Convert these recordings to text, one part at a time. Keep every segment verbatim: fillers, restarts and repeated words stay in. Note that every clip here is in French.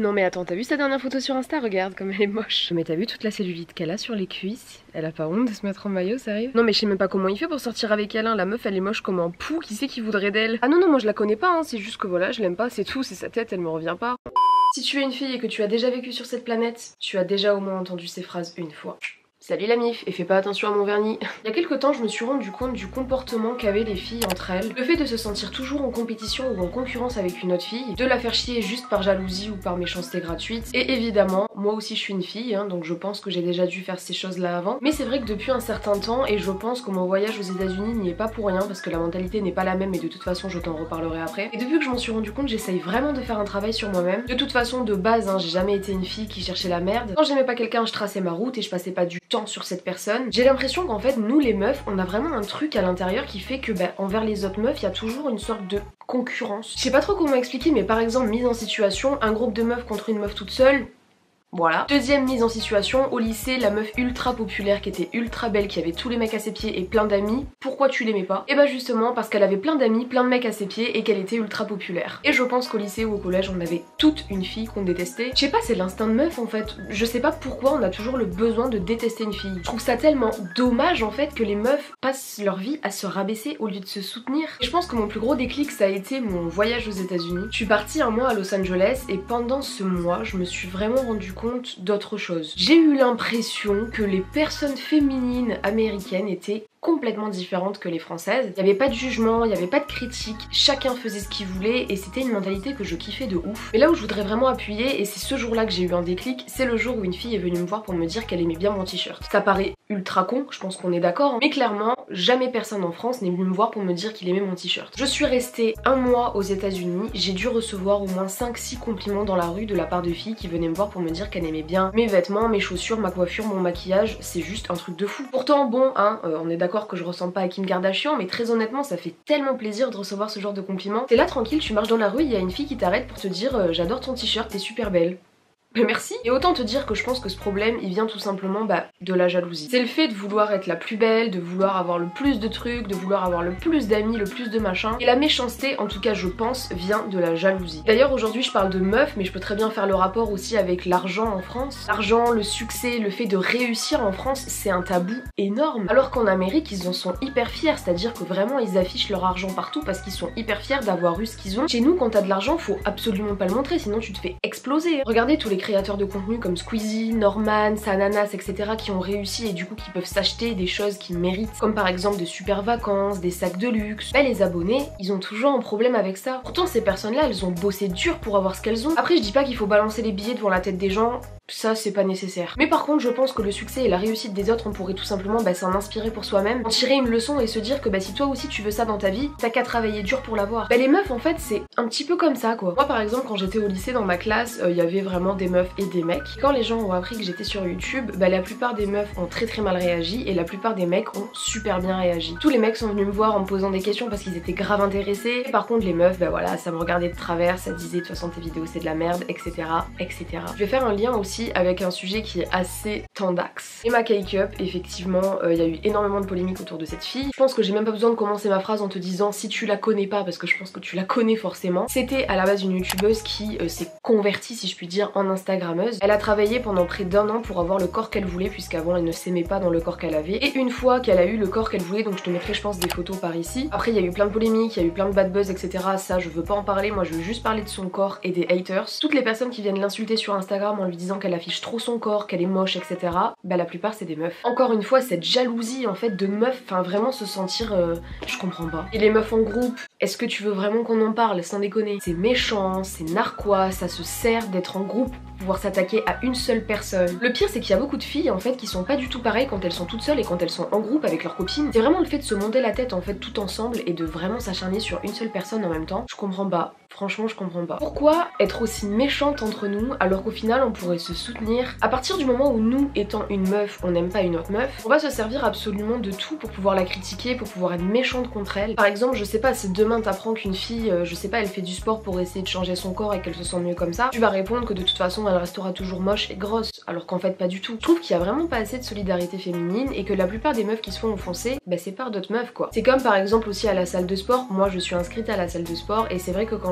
Non mais attends, t'as vu sa dernière photo sur Insta? Regarde comme elle est moche. Mais t'as vu toute la cellulite qu'elle a sur les cuisses? Elle a pas honte de se mettre en maillot, sérieux? Non mais je sais même pas comment il fait pour sortir avec elle, hein. La meuf elle est moche comme un pou, qui sait qui voudrait d'elle? Ah non non, moi je la connais pas, hein. C'est juste que voilà, je l'aime pas, c'est tout, c'est sa tête, elle me revient pas. Si tu es une fille et que tu as déjà vécu sur cette planète, tu as déjà au moins entendu ces phrases une fois. Salut la mif, et fais pas attention à mon vernis. Il y a quelques temps, je me suis rendu compte du comportement qu'avaient les filles entre elles. Le fait de se sentir toujours en compétition ou en concurrence avec une autre fille, de la faire chier juste par jalousie ou par méchanceté gratuite. Et évidemment, moi aussi je suis une fille, hein, donc je pense que j'ai déjà dû faire ces choses-là avant. Mais c'est vrai que depuis un certain temps, et je pense que mon voyage aux États-Unis n'y est pas pour rien, parce que la mentalité n'est pas la même et de toute façon je t'en reparlerai après. Et depuis que je m'en suis rendu compte, j'essaye vraiment de faire un travail sur moi-même. De toute façon, de base, hein, j'ai jamais été une fille qui cherchait la merde. Quand j'aimais pas quelqu'un, je traçais ma route et je passais pas du temps sur cette personne. J'ai l'impression qu'en fait nous les meufs on a vraiment un truc à l'intérieur qui fait que bah, envers les autres meufs il y a toujours une sorte de concurrence. Je sais pas trop comment expliquer mais par exemple mise en situation, un groupe de meufs contre une meuf toute seule. Voilà. Deuxième mise en situation, au lycée, la meuf ultra populaire qui était ultra belle, qui avait tous les mecs à ses pieds et plein d'amis. Pourquoi tu l'aimais pas? Et bah justement parce qu'elle avait plein d'amis, plein de mecs à ses pieds et qu'elle était ultra populaire. Et je pense qu'au lycée ou au collège on avait toute une fille qu'on détestait. Je sais pas, c'est l'instinct de meuf en fait. Je sais pas pourquoi on a toujours le besoin de détester une fille. Je trouve ça tellement dommage en fait que les meufs passent leur vie à se rabaisser au lieu de se soutenir. Et je pense que mon plus gros déclic ça a été mon voyage aux États-Unis. Je suis partie un mois à Los Angeles et pendant ce mois je me suis vraiment rendu compte d'autre chose. J'ai eu l'impression que les personnes féminines américaines étaient complètement différentes que les françaises. Il n'y avait pas de jugement, il n'y avait pas de critique, chacun faisait ce qu'il voulait et c'était une mentalité que je kiffais de ouf. Mais là où je voudrais vraiment appuyer, et c'est ce jour-là que j'ai eu un déclic, c'est le jour où une fille est venue me voir pour me dire qu'elle aimait bien mon t-shirt. Ça paraît ultra con, je pense qu'on est d'accord, mais clairement, jamais personne en France n'est venu me voir pour me dire qu'il aimait mon t-shirt. Je suis restée un mois aux États-Unis, j'ai dû recevoir au moins cinq six compliments dans la rue de la part de filles qui venaient me voir pour me dire qu'elle aimait bien mes vêtements, mes chaussures, ma coiffure, mon maquillage, c'est juste un truc de fou. Pourtant bon, hein, euh, on est d'accord que je ressemble pas à Kim Kardashian, mais très honnêtement ça fait tellement plaisir de recevoir ce genre de compliments. T'es là tranquille, tu marches dans la rue, il y a une fille qui t'arrête pour te dire euh, j'adore ton t-shirt, t'es super belle. Mais merci. Et autant te dire que je pense que ce problème il vient tout simplement bah, de la jalousie. C'est le fait de vouloir être la plus belle, de vouloir avoir le plus de trucs, de vouloir avoir le plus d'amis, le plus de machin. Et la méchanceté, en tout cas je pense, vient de la jalousie. D'ailleurs aujourd'hui je parle de meuf, mais je peux très bien faire le rapport aussi avec l'argent en France. L'argent, le succès, le fait de réussir en France, c'est un tabou énorme. Alors qu'en Amérique ils en sont hyper fiers, c'est-à-dire que vraiment ils affichent leur argent partout parce qu'ils sont hyper fiers d'avoir eu ce qu'ils ont. Chez nous quand t'as de l'argent faut absolument pas le montrer sinon tu te fais exploser. Regardez tous les créateurs de contenu comme Squeezie, Norman, Sananas, et cetera qui ont réussi et du coup qui peuvent s'acheter des choses qu'ils méritent, comme par exemple des super vacances, des sacs de luxe. Bah les abonnés, ils ont toujours un problème avec ça. Pourtant ces personnes-là, elles ont bossé dur pour avoir ce qu'elles ont. Après je dis pas qu'il faut balancer les billets devant la tête des gens, ça c'est pas nécessaire. Mais par contre je pense que le succès et la réussite des autres on pourrait tout simplement bah, s'en inspirer pour soi-même, en tirer une leçon et se dire que bah si toi aussi tu veux ça dans ta vie, t'as qu'à travailler dur pour l'avoir. Bah les meufs en fait c'est un petit peu comme ça quoi. Moi par exemple quand j'étais au lycée dans ma classe, il euh, y avait vraiment des meufs et des mecs. Quand les gens ont appris que j'étais sur YouTube, bah la plupart des meufs ont très très mal réagi et la plupart des mecs ont super bien réagi. Tous les mecs sont venus me voir en me posant des questions parce qu'ils étaient grave intéressés. Et par contre les meufs, bah voilà, ça me regardait de travers, ça disait de toute façon tes vidéos c'est de la merde, et cetera et cetera. Je vais faire un lien aussi avec un sujet qui est assez tendax. Emma Cake-up, effectivement, il euh, y a eu énormément de polémiques autour de cette fille. Je pense que j'ai même pas besoin de commencer ma phrase en te disant si tu la connais pas, parce que je pense que tu la connais forcément. C'était à la base une youtubeuse qui euh, s'est convertie, si je puis dire, en instagrammeuse. Elle a travaillé pendant près d'un an pour avoir le corps qu'elle voulait, puisqu'avant elle ne s'aimait pas dans le corps qu'elle avait. Et une fois qu'elle a eu le corps qu'elle voulait, donc je te mettrai je pense des photos par ici. Après il y a eu plein de polémiques, il y a eu plein de bad buzz, et cetera. Ça je veux pas en parler, moi je veux juste parler de son corps et des haters. Toutes les personnes qui viennent l'insulter sur Instagram en lui disant qu'elle affiche trop son corps, qu'elle est moche, et cetera. Bah la plupart c'est des meufs. Encore une fois cette jalousie en fait de meufs, enfin vraiment se sentir, euh, je comprends pas. Et les meufs en groupe, est-ce que tu veux vraiment qu'on en parle sans déconner? C'est méchant, c'est narquois, ça se sert d'être en groupe pour pouvoir s'attaquer à une seule personne. Le pire c'est qu'il y a beaucoup de filles en fait qui sont pas du tout pareilles quand elles sont toutes seules et quand elles sont en groupe avec leurs copines. C'est vraiment le fait de se monter la tête en fait tout ensemble et de vraiment s'acharner sur une seule personne en même temps. Je comprends pas. Franchement je comprends pas. Pourquoi être aussi méchante entre nous alors qu'au final on pourrait se soutenir? À partir du moment où nous étant une meuf on n'aime pas une autre meuf, on va se servir absolument de tout pour pouvoir la critiquer, pour pouvoir être méchante contre elle. Par exemple je sais pas, si demain t'apprends qu'une fille, euh, je sais pas, elle fait du sport pour essayer de changer son corps et qu'elle se sent mieux comme ça, tu vas répondre que de toute façon elle restera toujours moche et grosse, alors qu'en fait pas du tout. Je trouve qu'il y a vraiment pas assez de solidarité féminine et que la plupart des meufs qui se font enfoncer, bah c'est par d'autres meufs quoi. C'est comme par exemple aussi à la salle de sport, moi je suis inscrite à la salle de sport et c'est vrai que quand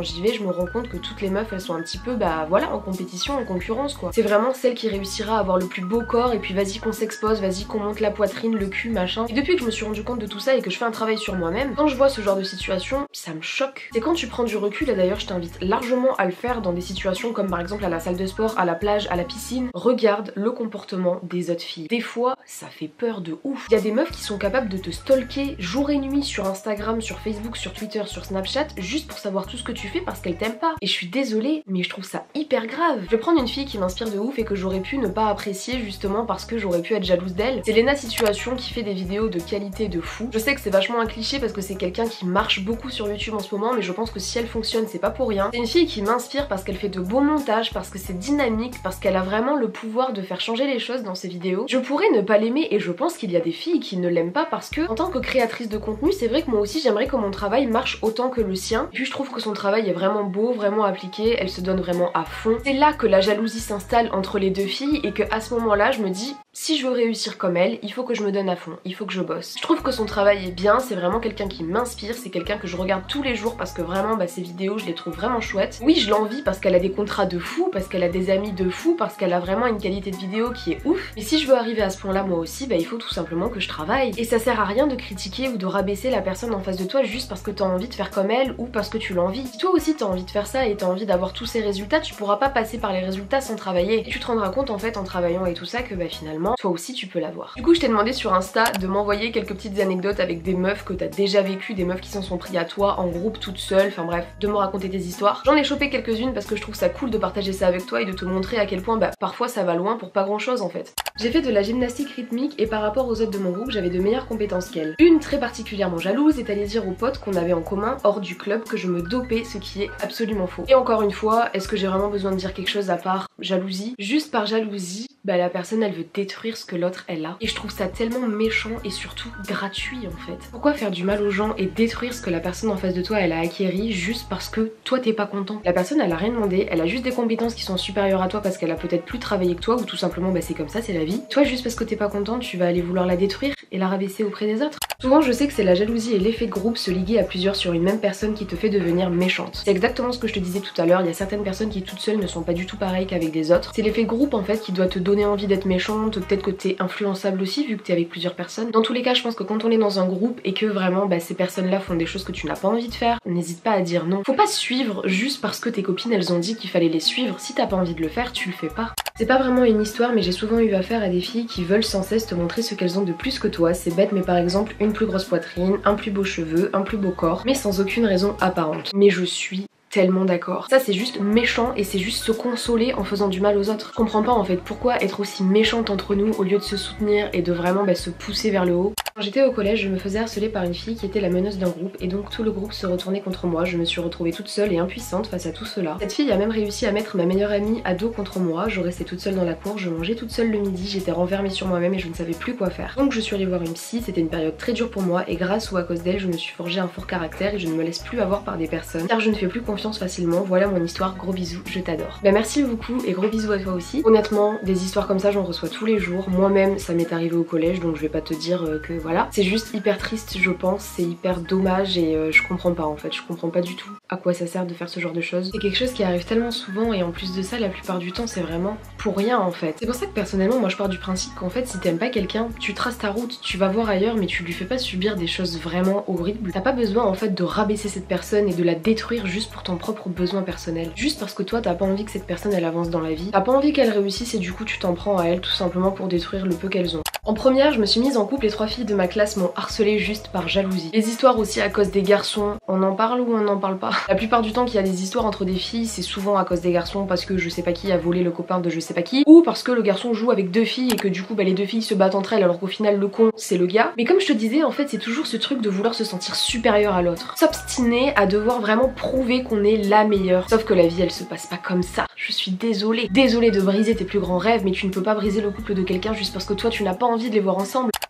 j'y vais, je me rends compte que toutes les meufs elles sont un petit peu bah voilà en compétition, en concurrence quoi. C'est vraiment celle qui réussira à avoir le plus beau corps et puis vas-y qu'on s'expose, vas-y qu'on monte la poitrine, le cul, machin. Et depuis que je me suis rendu compte de tout ça et que je fais un travail sur moi-même, quand je vois ce genre de situation, ça me choque. C'est quand tu prends du recul, et d'ailleurs je t'invite largement à le faire dans des situations comme par exemple à la salle de sport, à la plage, à la piscine, regarde le comportement des autres filles. Des fois, ça fait peur de ouf. Il y a des meufs qui sont capables de te stalker jour et nuit sur Instagram, sur Facebook, sur Twitter, sur Snapchat, juste pour savoir tout ce que tu fais parce qu'elles t'aiment pas. Et je suis désolée, mais je trouve ça hyper grave. Je vais prendre une fille qui m'inspire de ouf et que j'aurais pu ne pas apprécier justement parce que j'aurais pu être jalouse d'elle. C'est Lena Situation qui fait des vidéos de qualité de fou. Je sais que c'est vachement un cliché parce que c'est quelqu'un qui marche beaucoup sur YouTube en ce moment, mais je pense que si elle fonctionne, c'est pas pour rien. C'est une fille qui m'inspire parce qu'elle fait de beaux montages, parce que c'est dynamique, parce qu'elle a vraiment le pouvoir de faire changer les choses dans ses vidéos. Je pourrais ne pas l'aimer et je pense qu'il y a des filles qui ne l'aiment pas parce que en tant que créatrice de contenu, c'est vrai que moi aussi j'aimerais que mon travail marche autant que le sien. Et puis je trouve que son travail est vraiment beau, vraiment appliqué, elle se donne vraiment à fond. C'est là que la jalousie s'installe entre les deux filles et que à ce moment-là, je me dis si je veux réussir comme elle, il faut que je me donne à fond, il faut que je bosse. Je trouve que son travail est bien, c'est vraiment quelqu'un qui m'inspire, c'est quelqu'un que je regarde tous les jours parce que vraiment bah, ses vidéos je les trouve vraiment chouettes. Oui, je l'envie parce qu'elle a des contrats de fou, parce qu'elle a des amis de fou, parce qu'elle a vraiment une qualité de vidéo qui est ouf. Mais si je veux arriver à ce point là moi aussi, bah il faut tout simplement que je travaille. Et ça sert à rien de critiquer ou de rabaisser la personne en face de toi juste parce que t'as envie de faire comme elle ou parce que tu l'envies. Si toi aussi t'as envie de faire ça et t'as envie d'avoir tous ces résultats, tu pourras pas passer par les résultats sans travailler. Et tu te rendras compte en fait en travaillant et tout ça que bah finalement toi aussi tu peux l'avoir. Du coup je t'ai demandé sur Insta de m'envoyer quelques petites anecdotes avec des meufs que t'as déjà vécu, des meufs qui s'en sont pris à toi en groupe toute seule, enfin bref, de me raconter tes histoires. J'en ai chopé quelques-unes parce que je trouve ça cool de partager ça avec toi et de te montrer à quel point bah parfois ça va loin pour pas grand chose en fait. J'ai fait de la gymnastique rythmique et par rapport aux autres de mon groupe j'avais de meilleures compétences qu'elle. Une très particulièrement jalouse est allée dire aux potes qu'on avait en commun hors du club que je me dopais, ce qui est absolument faux. Et encore une fois, est-ce que j'ai vraiment besoin de dire quelque chose à part jalousie? Juste par jalousie, bah la personne elle veut détruire ce que l'autre elle a. Et je trouve ça tellement méchant et surtout gratuit en fait. Pourquoi faire du mal aux gens et détruire ce que la personne en face de toi elle a acquéri juste parce que toi t'es pas content? La personne elle a rien demandé, elle a juste des compétences qui sont supérieures à toi parce qu'elle a peut-être plus travaillé que toi ou tout simplement bah c'est comme ça, c'est la vie. Toi juste parce que t'es pas contente tu vas aller vouloir la détruire et la rabaisser auprès des autres. Souvent je sais que c'est la jalousie et l'effet de groupe se liguer à plusieurs sur une même personne qui te fait devenir méchante. C'est exactement ce que je te disais tout à l'heure, il y a certaines personnes qui toutes seules ne sont pas du tout pareilles qu'avec des autres. C'est l'effet de groupe en fait qui doit te donner envie d'être méchante, peut-être que t'es influençable aussi vu que t'es avec plusieurs personnes. Dans tous les cas je pense que quand on est dans un groupe et que vraiment bah, ces personnes là font des choses que tu n'as pas envie de faire, n'hésite pas à dire non. Faut pas suivre juste parce que tes copines elles ont dit qu'il fallait les suivre, si t'as pas envie de le faire tu le fais pas. C'est pas vraiment une histoire mais j'ai souvent eu affaire à des filles qui veulent sans cesse te montrer ce qu'elles ont de plus que toi. C'est bête mais par exemple une plus grosse poitrine, un plus beau cheveu, un plus beau corps, mais sans aucune raison apparente. Mais je suis tellement d'accord. Ça c'est juste méchant et c'est juste se consoler en faisant du mal aux autres. Je comprends pas en fait pourquoi être aussi méchante entre nous au lieu de se soutenir et de vraiment bah, se pousser vers le haut. Quand j'étais au collège, je me faisais harceler par une fille qui était la meneuse d'un groupe et donc tout le groupe se retournait contre moi. Je me suis retrouvée toute seule et impuissante face à tout cela. Cette fille a même réussi à mettre ma meilleure amie à dos contre moi. Je restais toute seule dans la cour, je mangeais toute seule le midi, j'étais renfermée sur moi-même et je ne savais plus quoi faire. Donc je suis allée voir une psy, c'était une période très dure pour moi et grâce ou à cause d'elle, je me suis forgé un fort caractère et je ne me laisse plus avoir par des personnes car je ne fais plus confiance facilement. Voilà mon histoire, gros bisous, je t'adore. Bah merci beaucoup et gros bisous à toi aussi. Honnêtement, des histoires comme ça j'en reçois tous les jours. Moi-même ça m'est arrivé au collège donc je vais pas te dire euh, que voilà. C'est juste hyper triste je pense, c'est hyper dommage et euh, je comprends pas en fait, je comprends pas du tout à quoi ça sert de faire ce genre de choses. C'est quelque chose qui arrive tellement souvent et en plus de ça la plupart du temps c'est vraiment pour rien en fait. C'est pour ça que personnellement moi je pars du principe qu'en fait si t'aimes pas quelqu'un, tu traces ta route, tu vas voir ailleurs mais tu lui fais pas subir des choses vraiment horribles. T'as pas besoin en fait de rabaisser cette personne et de la détruire juste pour ton propre besoin personnel. Juste parce que toi t'as pas envie que cette personne elle avance dans la vie, t'as pas envie qu'elle réussisse et du coup tu t'en prends à elle tout simplement pour détruire le peu qu'elles ont. En première, je me suis mise en couple et trois filles de ma classe m'ont harcelée juste par jalousie. Les histoires aussi à cause des garçons, on en parle ou on n'en parle pas? La plupart du temps qu'il y a des histoires entre des filles, c'est souvent à cause des garçons parce que je sais pas qui a volé le copain de je sais pas qui, ou parce que le garçon joue avec deux filles et que du coup bah, les deux filles se battent entre elles alors qu'au final le con c'est le gars. Mais comme je te disais en fait c'est toujours ce truc de vouloir se sentir supérieur à l'autre. S'obstiner à devoir vraiment prouver qu'on est la meilleure. Sauf que la vie elle se passe pas comme ça. Je suis désolée. Désolée de briser tes plus grands rêves mais tu ne peux pas briser le couple de quelqu'un juste parce que toi tu n'as pas envie de les voir ensemble.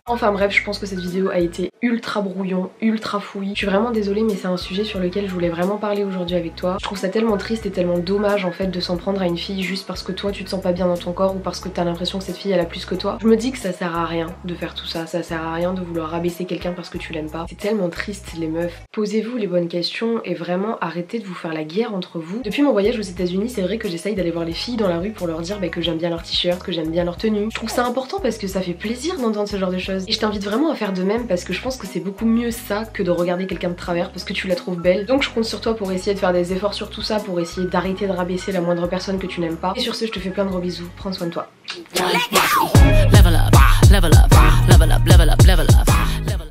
Enfin bref, je pense que cette vidéo a été ultra brouillon, ultra fouillis. Je suis vraiment désolée mais c'est un sujet sur lequel je voulais vraiment parler aujourd'hui avec toi. Je trouve ça tellement triste et tellement dommage en fait de s'en prendre à une fille juste parce que toi tu te sens pas bien dans ton corps ou parce que t'as l'impression que cette fille elle a plus que toi. Je me dis que ça sert à rien de faire tout ça, ça sert à rien de vouloir rabaisser quelqu'un parce que tu l'aimes pas. C'est tellement triste les meufs. Posez-vous les bonnes questions et vraiment arrêtez de vous faire la guerre entre vous. Depuis mon voyage aux États-Unis, c'est vrai que j'essaye d'aller voir les filles dans la rue pour leur dire bah, que j'aime bien leur t-shirt, que j'aime bien leur tenue. Je trouve ça important parce que ça fait plaisir d'entendre ce genre de choses. Et je t'invite vraiment à faire de même parce que je pense que c'est beaucoup mieux ça que de regarder quelqu'un de travers parce que tu la trouves belle. Donc je compte sur toi pour essayer de faire des efforts sur tout ça, pour essayer d'arrêter de rabaisser la moindre personne que tu n'aimes pas. Et sur ce, je te fais plein de gros bisous. Prends soin de toi. Level up, level up, level up, level up, level up.